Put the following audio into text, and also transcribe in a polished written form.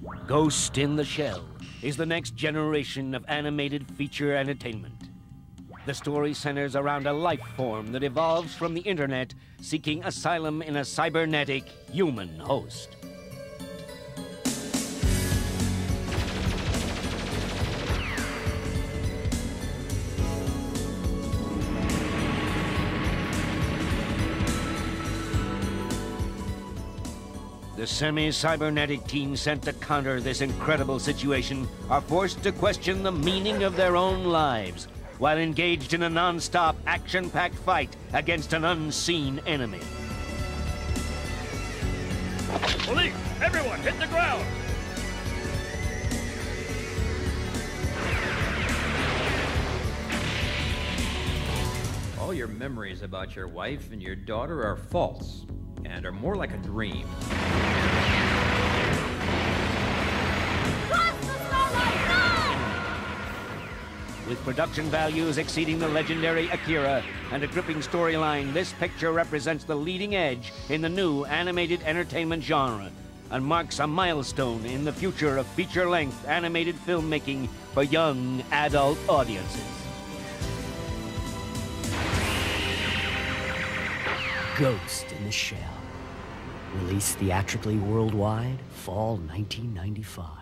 Ghost in the Shell is the next generation of animated feature entertainment. The story centers around a life form that evolves from the internet, seeking asylum in a cybernetic human host. The semi-cybernetic team sent to counter this incredible situation are forced to question the meaning of their own lives while engaged in a non-stop, action-packed fight against an unseen enemy. Police! Everyone, hit the ground! All your memories about your wife and your daughter are false and are more like a dream. With production values exceeding the legendary Akira and a gripping storyline, this picture represents the leading edge in the new animated entertainment genre and marks a milestone in the future of feature-length animated filmmaking for young adult audiences. Ghost in the Shell. Released theatrically worldwide, fall 1995.